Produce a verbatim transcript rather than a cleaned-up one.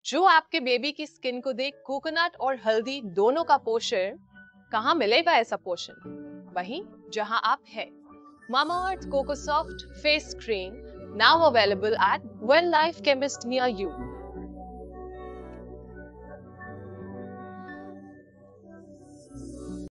जो आपके बेबी की स्किन को दे कोकोनट और हल्दी दोनों का पोषण। कहाँ मिलेगा ऐसा पोषण? वहीं जहां आप है। Mamaearth Coco Soft Face Cream now available at Well Life Chemist near you.